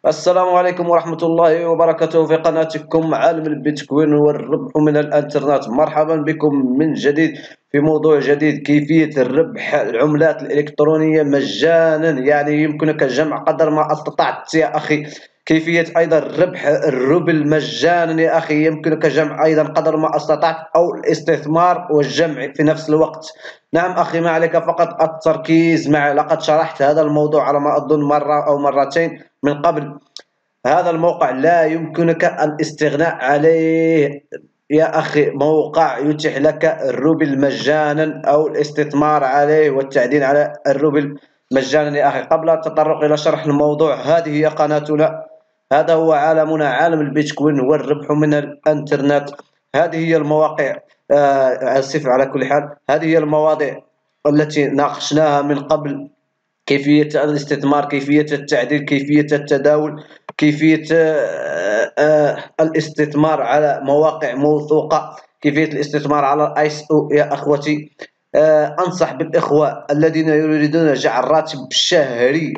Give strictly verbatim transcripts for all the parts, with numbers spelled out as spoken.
السلام عليكم ورحمة الله وبركاته في قناتكم عالم البيتكوين والربح من الانترنت. مرحبا بكم من جديد في موضوع جديد، كيفية الربح العملات الإلكترونية مجانا، يعني يمكنك جمع قدر ما استطعت يا أخي. كيفية أيضا ربح الروبل مجانا يا أخي، يمكنك جمع أيضا قدر ما استطعت، أو الاستثمار والجمع في نفس الوقت. نعم أخي، ما عليك فقط التركيز معي. لقد شرحت هذا الموضوع على ما أظن مرة أو مرتين من قبل. هذا الموقع لا يمكنك الاستغناء عليه يا أخي، موقع يتيح لك الروبل مجانا أو الاستثمار عليه والتعدين على الروبل مجانا يا أخي. قبل التطرق إلى شرح الموضوع، هذه هي قناتنا، هذا هو عالمنا، عالم البيتكوين والربح من الانترنت. هذه هي المواقع، آه، آسف، على كل حال هذه هي المواضيع التي ناقشناها من قبل: كيفية الاستثمار، كيفية التعديل، كيفية التداول، كيفية آه، آه، الاستثمار على مواقع موثوقة، كيفية الاستثمار على الايس او يا اخوتي. آه، انصح بالاخوة الذين يريدون جعل الراتب الشهري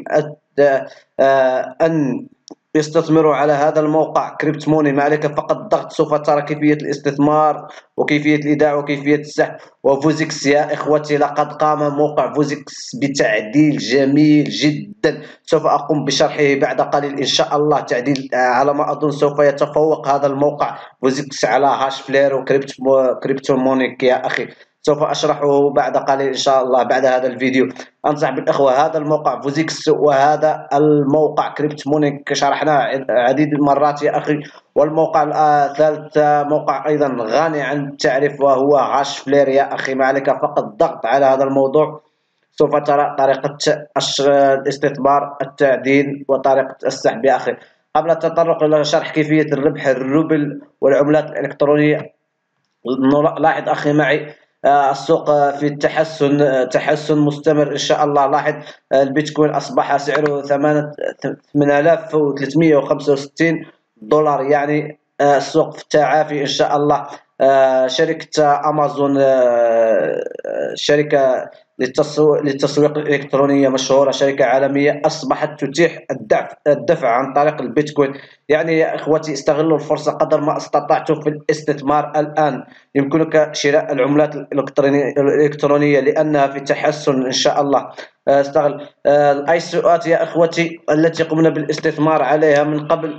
آه، ان يستثمروا على هذا الموقع كريبت موني. ما عليك فقط الضغط، سوف ترى كيفية الاستثمار وكيفية الإيداع وكيفية السحب. وفوزيكس يا إخوتي، لقد قام موقع فوزيكس بتعديل جميل جدا، سوف أقوم بشرحه بعد قليل إن شاء الله. تعديل آه، على ما أظن سوف يتفوق هذا الموقع فوزيكس على هاش فلير وكريبت كريبتو مونيك يا أخي. سوف أشرحه بعد قليل إن شاء الله بعد هذا الفيديو. أنصح بالإخوة، هذا الموقع فوزيكس وهذا الموقع كريبت مونيك شرحناه عديد المرات يا أخي. والموقع الثالث موقع أيضا غني عن التعريف وهو هاش فلير يا أخي. ما عليك فقط ضغط على هذا الموضوع، سوف ترى طريقة الاستثمار، التعدين وطريقة السحب يا أخي. قبل التطرق إلى شرح كيفية الربح الروبل والعملات الإلكترونية، لاحظ أخي معي، آه، السوق آه، في التحسن، آه، تحسن مستمر إن شاء الله. لاحظ، آه، البيتكوين أصبح سعره ثمانية آلاف وثلاثمئة وخمسة وستين دولار، يعني آه، السوق في التعافي إن شاء الله. آه، شركة أمازون، آه، آه، شركة للتسويق للتسويق الإلكترونية مشهورة، شركة عالمية، أصبحت تتيح الدفع الدفع عن طريق البيتكوين. يعني يا إخوتي، استغلوا الفرصة قدر ما استطعتم في الاستثمار الآن. يمكنك شراء العملات الإلكترونية لأنها في تحسن إن شاء الله. آه، استغل آه، الأيسوات يا إخوتي التي قمنا بالاستثمار عليها من قبل.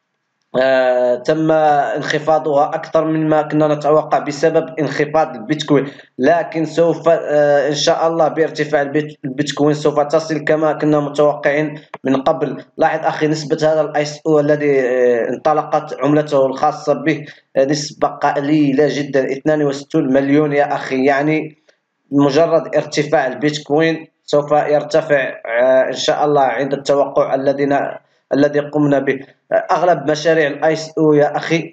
آه، تم انخفاضها أكثر مما كنا نتوقع بسبب انخفاض البيتكوين، لكن سوف آه، إن شاء الله بارتفاع البيت- البيتكوين سوف تصل كما كنا متوقعين من قبل. لاحظ أخي، نسبة هذا الايس او الذي آه، انطلقت عملته الخاصة به، آه، نسبة قليلة جدا، اثنان وستون مليون يا أخي. يعني مجرد ارتفاع البيتكوين سوف يرتفع آه، إن شاء الله عند التوقع الذين الذي قمنا به. أغلب مشاريع الايس او يا أخي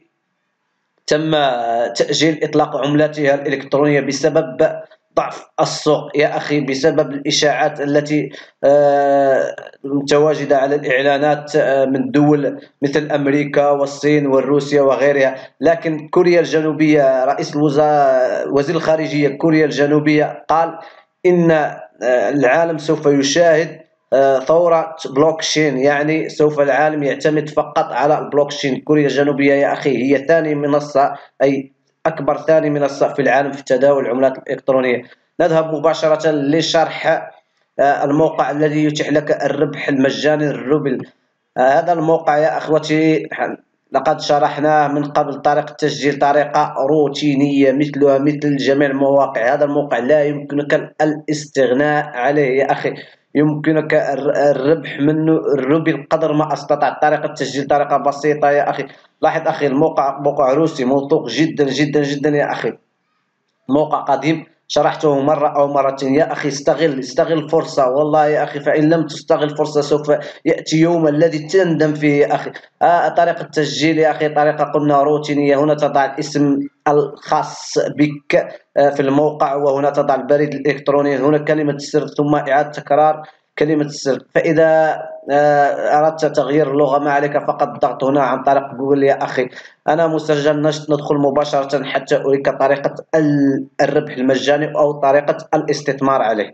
تم تأجيل إطلاق عملاتها الإلكترونية بسبب ضعف السوق يا أخي، بسبب الإشاعات التي آه، متواجدة على الإعلانات آه، من دول مثل أمريكا والصين وروسيا وغيرها. لكن كوريا الجنوبية، رئيس الوزراء وزير الخارجية كوريا الجنوبية قال إن آه، العالم سوف يشاهد آه، ثورة بلوكشين، يعني سوف العالم يعتمد فقط على البلوكشين. كوريا الجنوبية يا أخي هي ثاني منصة، أي أكبر ثاني منصة في العالم في تداول العملات الإلكترونية. نذهب مباشرة لشرح آه، الموقع الذي يتيح لك الربح المجاني الروبل. آه، هذا الموقع يا أخوتي لقد شرحناه من قبل. طريقة التسجيل طريقة روتينية مثلها مثل جميع المواقع. هذا الموقع لا يمكنك الاستغناء عليه يا أخي، يمكنك الربح منه الروبل قدر ما استطعت. طريقة التسجيل طريقة بسيطة يا أخي. لاحظ أخي، الموقع موقع روسي موثوق جدا جدا جدا يا أخي، موقع قديم، شرحته مرة أو مرتين يا أخي. استغل استغل الفرصة والله يا أخي، فإن لم تستغل الفرصة سوف يأتي يوم الذي تندم فيه يا أخي. آه طريقة التسجيل يا أخي طريقة قلنا روتينية. هنا تضع الاسم الخاص بك آه في الموقع، وهنا تضع البريد الإلكتروني، هنا كلمة السر، ثم إعادة تكرار كلمة السر. فإذا آه أردت تغيير اللغة ما عليك فقط الضغط هنا عن طريق جوجل يا أخي. أنا مسجل نشط، ندخل مباشرة حتى أريك طريقة الربح المجاني أو طريقة الاستثمار عليه.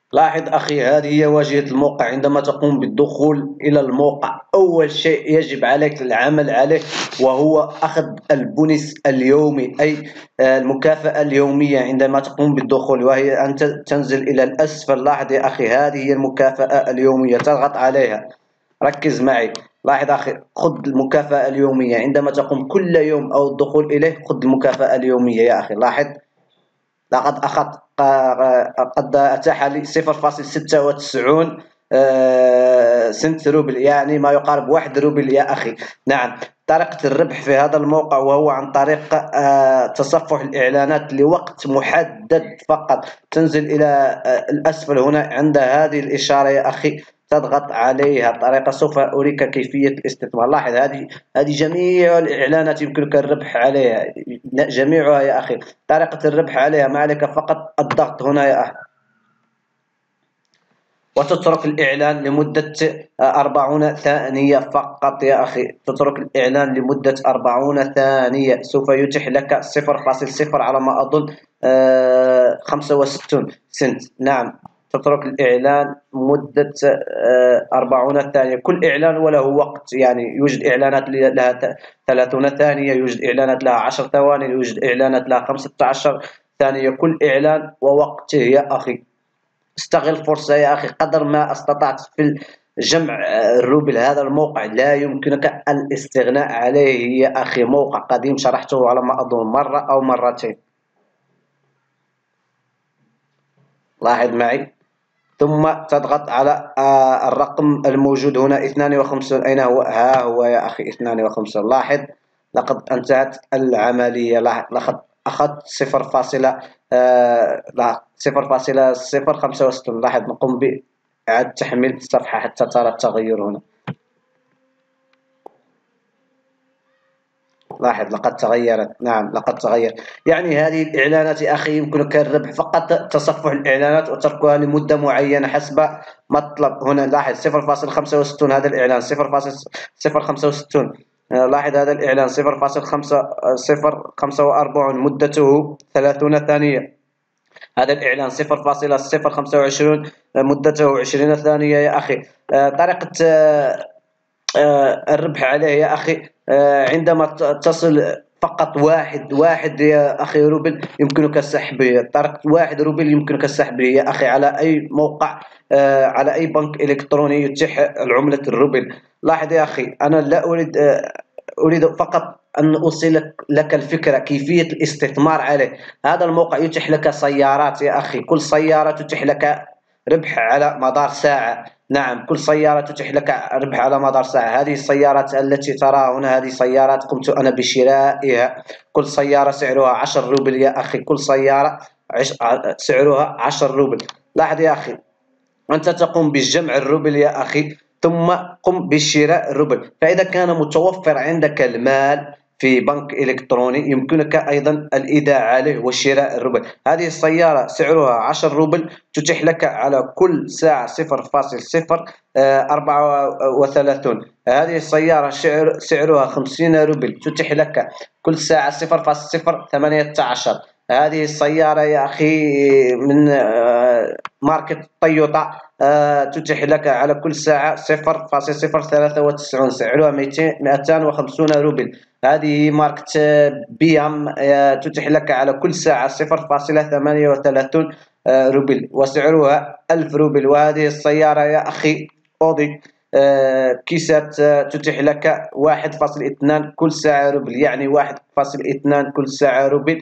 لاحظ أخي، هذه هي واجهة الموقع. عندما تقوم بالدخول إلى الموقع، أول شيء يجب عليك العمل عليه وهو أخذ البونس اليومي، أي آه، المكافأة اليومية. عندما تقوم بالدخول وهي أن تنزل إلى الأسفل، لاحظ يا أخي، هذه هي المكافأة اليومية، تضغط عليها. ركز معي. لاحظ أخي، خذ المكافأة اليومية عندما تقوم كل يوم أو الدخول إليه. خذ المكافأة اليومية يا أخي. لاحظ، لقد أخذت قد أتاح لي صفر فاصل ستة وتسعين سنت روبل، يعني ما يقارب واحد روبل يا أخي. نعم. طريقة الربح في هذا الموقع وهو عن طريق آه، تصفح الإعلانات لوقت محدد فقط. تنزل إلى آه، الأسفل هنا عند هذه الإشارة يا أخي، تضغط عليها. الطريقة سوف أريك كيفية الاستثمار. لاحظ، هذه هذه جميع الإعلانات يمكنك الربح عليها، جميعها يا أخي. طريقة الربح عليها، ما عليك فقط الضغط هنا يا أخي، وتترك الإعلان لمدة أربعين ثانية فقط يا أخي. تترك الإعلان لمدة أربعين ثانية، سوف يتيح لك صفر فاصل صفر على ما أظن آه، خمسة وستين سنت. نعم. تترك الإعلان مدة آه، أربعين ثانية. كل إعلان وله وقت، يعني يوجد إعلانات لها ثلاثين ثانية، يوجد إعلانات لها عشر ثواني، يوجد إعلانات لها خمسة عشر ثانية. كل إعلان ووقته يا أخي. استغل فرصة يا أخي قدر ما استطعت في جمع الروبل. هذا الموقع لا يمكنك الاستغناء عليه يا أخي، موقع قديم شرحته على ما أظن مرة أو مرتين. لاحظ معي. ثم تضغط على آه، الرقم الموجود هنا اثنان وخمسين. أين هو؟ ها هو يا أخي، اثنان وخمسين. لاحظ، لقد انتهت العملية. لقد أخذت صفر فاصلة آه، لا صفر فاصلة صفر خمسة وستين. لاحظ، نقوم بإعادة تحميل الصفحة حتى ترى التغير هنا. لاحظ، لقد تغيرت. نعم، لقد تغير. يعني هذه الإعلانات يا أخي يمكنك الربح فقط تصفح الإعلانات وتركها لمدة معينة حسب مطلب. هنا لاحظ صفر فاصل خمسة وستين هذا الإعلان، صفر فاصل خمسة وستين. لاحظ هذا الإعلان صفر فاصل صفر خمسة وأربعين مدته ثلاثين ثانية. هذا الإعلان صفر فاصل صفر خمسة وعشرين مدته عشرين ثانية يا أخي. طريقة آه، الربح عليه يا أخي، آه، عندما تصل فقط واحد واحد يا أخي روبل يمكنك السحب به. طريقة واحد روبل يمكنك السحب به يا أخي على أي موقع، آه، على أي بنك إلكتروني يتيح العملة الروبل. لاحظ يا أخي، أنا لا أريد آه، أريد فقط أن أوصل لك الفكرة كيفية الاستثمار عليه. هذا الموقع يتيح لك سيارات يا أخي، كل سيارة تتيح لك ربح على مدار ساعة. نعم، كل سيارة تتيح لك ربح على مدار ساعة. هذه السيارات التي تراها هنا، هذه سيارات قمت أنا بشرائها. كل سيارة سعرها عشر روبل يا أخي، كل سيارة عش... سعرها عشر روبل. لاحظ يا أخي، أنت تقوم بجمع الروبل يا أخي، ثم قم بشراء الروبل. فإذا كان متوفر عندك المال في بنك إلكتروني يمكنك أيضا الإيداع عليه وشراء الروبل. هذه السيارة سعرها عشر روبل، تتيح لك على كل ساعة صفر فاصل صفر أربعة وثلاثين. هذه السيارة سعرها خمسين روبل، تتيح لك كل ساعة صفر فاصل صفر ثمانية عشر. هذه السيارة يا أخي من آه، ماركة تويوتا، آه، تتيح لك على كل ساعة صفر فاصل صفر ثلاثة وتسعين، سعرها مئتين وخمسين روبل. هذه ماركة آه، بي ام، آه، تتيح لك على كل ساعة صفر فاصل ثمانية وثلاثين آه، روبل، وسعرها ألف روبل. وهذه السيارة يا أخي أودي آه، كيسات، آه، تتيح لك واحد فاصل اثنان كل ساعة روبل، يعني واحد فاصل اثنان كل ساعة روبل،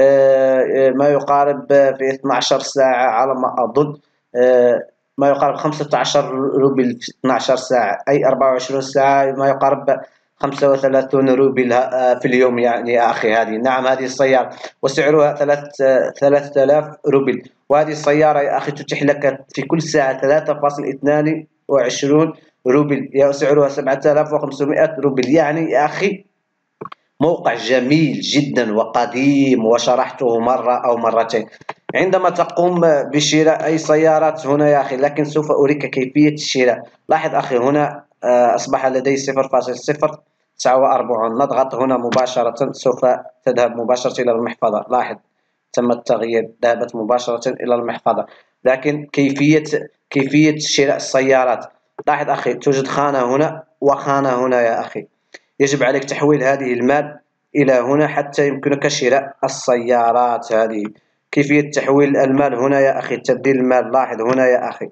آه، ما يقارب في اثنتي عشرة ساعة على ما أظن، آه، ما يقارب خمسة عشر روبل في اثنتي عشرة ساعة، أي أربعة وعشرين ساعة ما يقارب خمسة وثلاثين روبل آه، في اليوم يعني يا أخي. هذه نعم، هذه السيارة وسعرها ثلاثة آلاف روبل. وهذه السيارة يا أخي تتيح لك في كل ساعة ثلاثة فاصل اثنان وعشرين روبل، سعرها سبعة آلاف وخمسمائة روبل. يعني يا أخي موقع جميل جدا وقديم، وشرحته مرة أو مرتين. عندما تقوم بشراء أي سيارات هنا يا أخي، لكن سوف أريك كيفية الشراء. لاحظ أخي، هنا أصبح لدي صفر فاصل صفر تسعة وأربعين. نضغط هنا مباشرة، سوف تذهب مباشرة إلى المحفظة. لاحظ، تم التغيير، ذهبت مباشرة إلى المحفظة. لكن كيفية كيفية شراء السيارات. لاحظ أخي، توجد خانة هنا وخانة هنا يا أخي، يجب عليك تحويل هذه المال إلى هنا حتى يمكنك شراء السيارات هذه. كيفية تحويل المال هنا يا أخي، تبديل المال. لاحظ هنا يا أخي،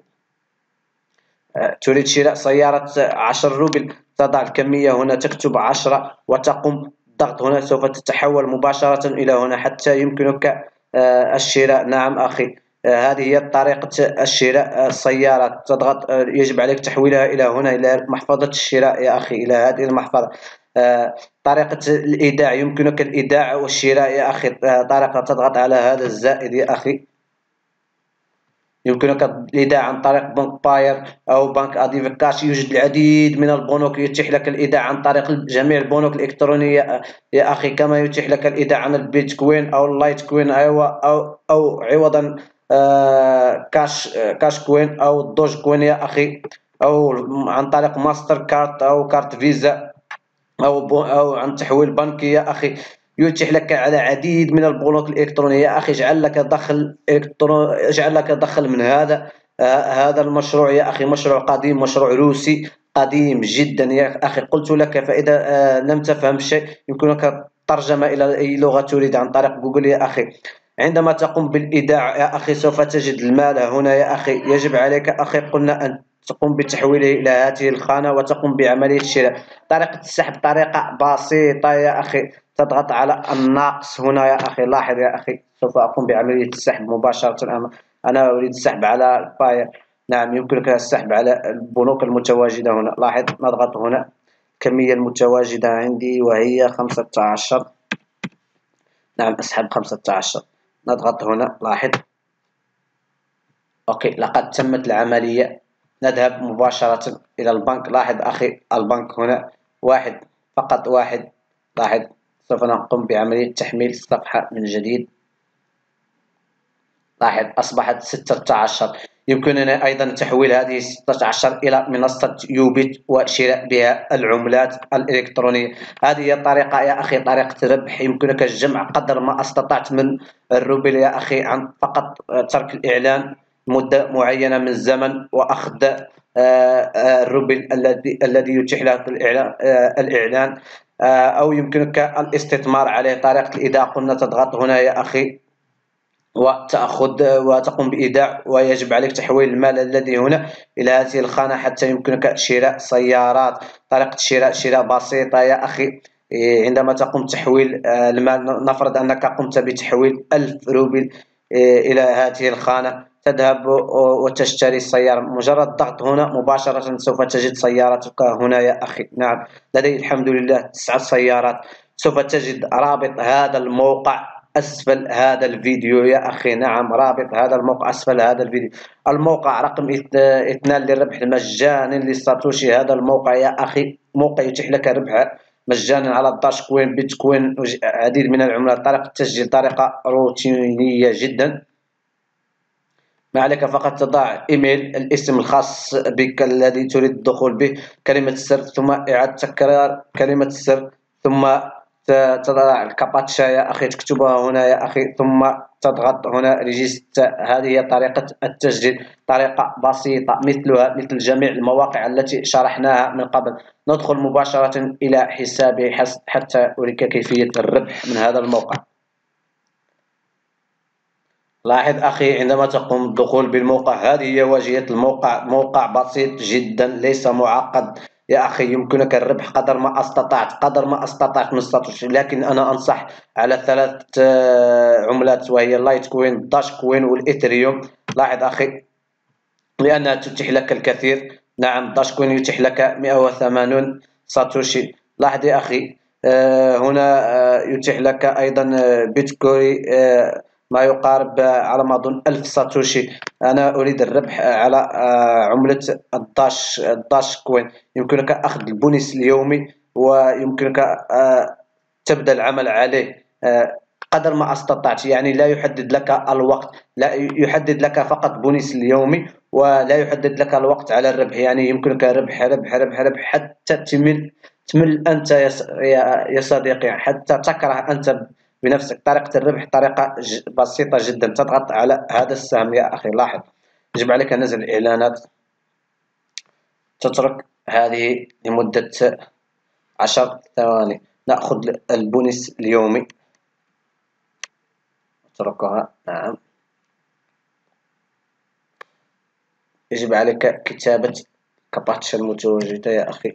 تريد شراء سيارة عشر روبل، تضع الكمية هنا، تكتب عشرة وتقوم بالضغط هنا، سوف تتحول مباشرة إلى هنا حتى يمكنك الشراء. نعم أخي، هذه هي طريقة الشراء السيارات. تضغط، يجب عليك تحويلها إلى هنا، إلى محفظة الشراء يا أخي، إلى هذه المحفظة. طريقة الإيداع، يمكنك الإيداع والشراء يا أخي. طريقة، تضغط على هذا الزائد يا أخي، يمكنك الإيداع عن طريق بنك باير أو بنك أديف كاش. يوجد العديد من البنوك يتيح لك الإيداع عن طريق جميع البنوك الإلكترونية يا أخي، كما يتيح لك الإيداع عن البيتكوين أو اللايت كوين، أيوة، أو أو عوضا آه كاش آه كاش كوين أو الدوج كوين يا أخي، أو عن طريق ماستر كارت أو كارت فيزا، أو أو عن تحويل بنكي يا أخي. يتيح لك على عديد من البنوك الإلكترونية يا أخي. اجعل لك دخل إلكترون اجعل لك دخل من هذا آه هذا المشروع يا أخي، مشروع قديم، مشروع روسي قديم جدا يا أخي. قلت لك، فإذا آه لم تفهم شيء يمكنك الترجمة إلى أي لغة تريد عن طريق جوجل يا أخي. عندما تقوم بالإيداع يا أخي سوف تجد المال هنا يا أخي. يجب عليك أخي، قلنا، أن تقوم بتحويله إلى هذه الخانة وتقوم بعملية الشراء. طريقة السحب طريقة بسيطة يا أخي، تضغط على الناقص هنا يا أخي. لاحظ يا أخي، سوف أقوم بعملية السحب مباشرة. أنا أريد السحب على الباير. نعم، يمكنك السحب على البنوك المتواجدة هنا. لاحظ، نضغط هنا، الكمية المتواجدة عندي وهي خمسة عشر. نعم، أسحب خمسة عشر. نضغط هنا، لاحظ، أوكي، لقد تمت العملية. نذهب مباشرة إلى البنك. لاحظ أخي، البنك هنا واحد، فقط واحد. لاحظ، سوف نقوم بعملية تحميل الصفحة من جديد. لاحظ، أصبحت ستة عشر. يمكننا أيضا تحويل هذه ستة عشر إلى منصة يوبيت وشراء بها العملات الإلكترونية. هذه هي الطريقة يا أخي، طريقة الربح. يمكنك الجمع قدر ما استطعت من الروبل يا أخي، عن فقط ترك الإعلان مدة معينة من الزمن وأخذ الروبل الذي الذي يتيح لك الإعلان، أو يمكنك الاستثمار عليه. طريقة الإيداع قلنا، تضغط هنا يا أخي وتأخذ وتقوم بإيداع، ويجب عليك تحويل المال الذي هنا إلى هذه الخانة حتى يمكنك شراء سيارات. طريقة الشراء شراء بسيطة يا أخي. عندما تقوم تحويل المال، نفرض أنك قمت بتحويل ألف روبل إلى هذه الخانة، تذهب وتشتري السيارة. مجرد الضغط هنا مباشرة سوف تجد سيارتك هنا يا أخي. نعم، لدي الحمد لله تسعة سيارات. سوف تجد رابط هذا الموقع أسفل هذا الفيديو يا أخي. نعم، رابط هذا الموقع أسفل هذا الفيديو. الموقع رقم اثنان للربح مجانا للساتوشي. هذا الموقع يا أخي موقع يتيح لك ربح مجانا على الداش كوين، بيتكوين، عديد من العملات. طريقة التسجيل طريقة روتينية جدا. ما عليك فقط تضع إيميل، الاسم الخاص بك الذي تريد الدخول به، كلمة السر، ثم إعادة تكرار كلمة السر، ثم تضع الكابتشا يا أخي، تكتبها هنا يا أخي، ثم تضغط هنا ريجيست. هذه هي طريقة التسجيل، طريقة بسيطة مثلها مثل جميع المواقع التي شرحناها من قبل. ندخل مباشرة إلى حسابي حتى أريك كيفية الربح من هذا الموقع. لاحظ أخي، عندما تقوم بالدخول بالموقع، هذه هي واجهة الموقع. موقع بسيط جدا، ليس معقد يا أخي. يمكنك الربح قدر ما استطعت قدر ما استطعت من ساتوشي، لكن أنا أنصح على ثلاث عملات، وهي اللايت كوين، داش كوين، والإثريوم. لاحظ أخي، لأنها تتيح لك الكثير. نعم، داش كوين يتيح لك مئة وثمانين ساتوشي. لاحظ يا أخي، هنا يتيح لك أيضا بيتكوين ما يقارب على ما أظن ألف ساتوشي. أنا أريد الربح على عملة الداش الداش كوين. يمكنك أخذ البونيس اليومي، ويمكنك تبدأ العمل عليه قدر ما استطعت. يعني لا يحدد لك الوقت، لا يحدد لك فقط بونيس اليومي، ولا يحدد لك الوقت على الربح. يعني يمكنك ربح ربح ربح ربح حتى تمل تمل أنت يا صديقي، حتى تكره أنت بنفسك. طريقة الربح طريقة بسيطة جدا. تضغط على هذا السهم يا أخي. لاحظ، يجب عليك نزل الإعلانات، تترك هذه لمدة عشر ثواني. نأخذ البونس اليومي، اتركها. نعم، يجب عليك كتابة كابتشا المتواجدة يا أخي.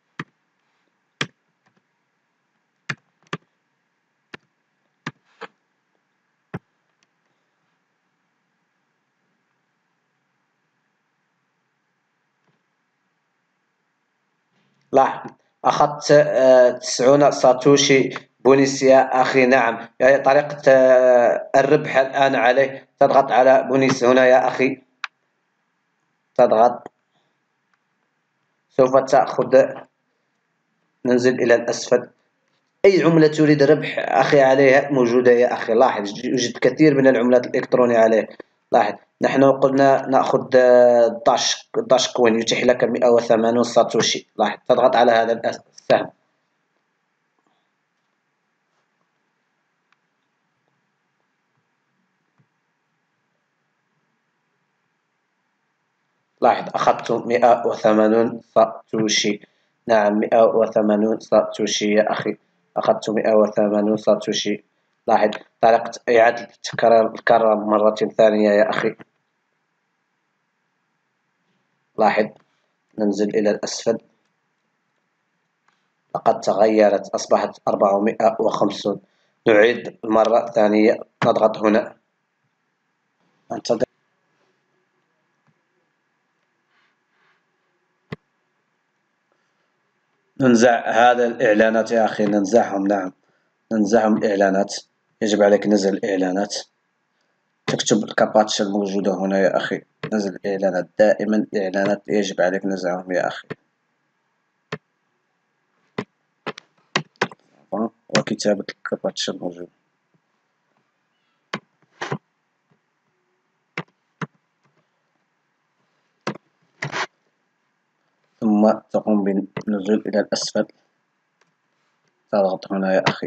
لاحظ، أخذت آه، تسعون ساتوشي بونيس يا أخي. نعم، يعني طريقة آه، الربح الآن عليه. تضغط على بونيس هنا يا أخي، تضغط، سوف تأخذ، ننزل إلى الأسفل. أي عملة تريد ربح أخي عليها موجودة يا أخي. لاحظ، يوجد كثير من العملات الإلكترونية عليه. لاحظ، نحن قلنا نأخذ داش داش كوين يتيح لك مئة وثمانون ساتوشي. لاحظ، تضغط على هذا السهم. لاحظ، أخذت مئة وثمانون ساتوشي. نعم، مئة وثمانون ساتوشي يا أخي، أخذت مئة وثمانون ساتوشي. لاحظ طريقة إعادة تكرار الكرة مرة ثانية يا أخي. لاحظ، ننزل إلى الأسفل، لقد تغيرت، أصبحت أربعمئة وخمسون. نعيد مرة ثانية، نضغط هنا، انتظر. ننزع هذا الإعلانات يا أخي، ننزعهم. نعم، ننزعهم الإعلانات. يجب عليك نزل الإعلانات، تكتب الكاباتشا الموجودة هنا يا أخي. نزل الإعلانات، دائما الإعلانات يجب عليك نزعهم يا أخي، وكتابة الكاباتشا الموجودة. ثم تقوم بالنزول إلى الأسفل، تضغط هنا يا أخي،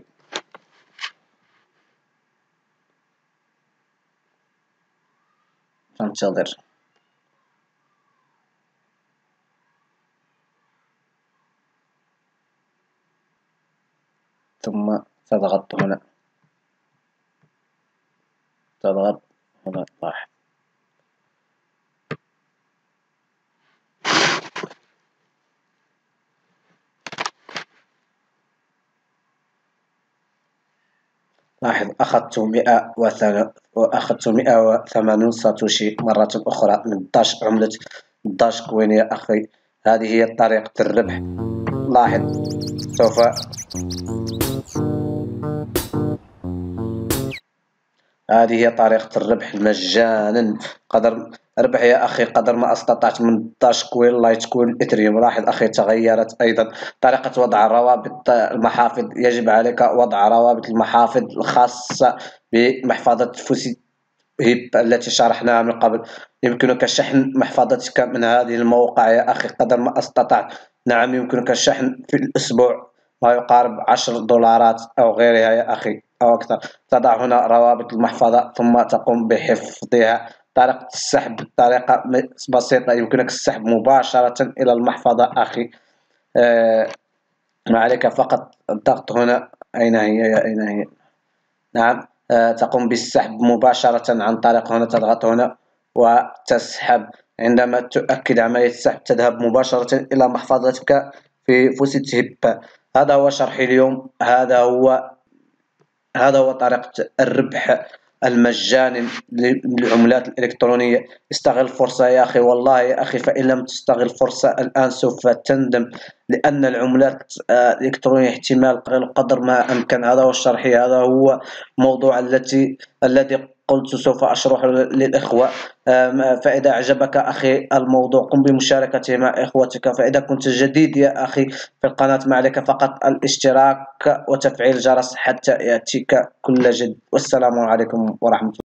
تنتظر. ثم تضغط هنا، تضغط هنا. لاحظ، لاحظ، أخذت مئة وأخذت مئة وثمانون ساتوشي مرة أخرى من داش عملة داش كوين يا أخي. هذه هي طريقة الربح. لاحظ، سوف هذه هي طريقة الربح مجانا. قدر ربح يا أخي قدر ما استطعت من داش كوين، لايت كوين، إثريوم. لاحظ أخي، تغيرت أيضا طريقة وضع الروابط المحافظ. يجب عليك وضع روابط المحافظ الخاصة بمحفظة فوسي هيب التي شرحناها من قبل. يمكنك شحن محفظتك من هذه الموقع يا أخي قدر ما استطعت. نعم، يمكنك الشحن في الأسبوع ما يقارب عشر دولارات أو غيرها يا أخي أو أكثر. تضع هنا روابط المحفظة ثم تقوم بحفظها. طريقة السحب طريقة بسيطة، يمكنك السحب مباشرة إلى المحفظة أخي. آه ما عليك فقط الضغط هنا. أين هي؟ أين هي؟ نعم، آه تقوم بالسحب مباشرة عن طريق هنا، تضغط هنا وتسحب. عندما تؤكد عملية السحب تذهب مباشرة إلى محفظتك في فوسيت هيب. هذا هو شرحي اليوم. هذا هو هذا هو طريقة الربح المجاني للعملات الإلكترونية. استغل الفرصة يا أخي، والله يا أخي فإن لم تستغل الفرصة الآن سوف تندم، لأن العملات الإلكترونية احتمال قليل قدر ما أمكن. هذا هو الشرح، هذا هو موضوع التي الذي قلت سوف أشرح للإخوة. فإذا أعجبك أخي الموضوع قم بمشاركته مع إخوتك. فإذا كنت جديد يا أخي في القناة ما عليك فقط الاشتراك وتفعيل الجرس حتى يأتيك كل جديد. والسلام عليكم ورحمة الله.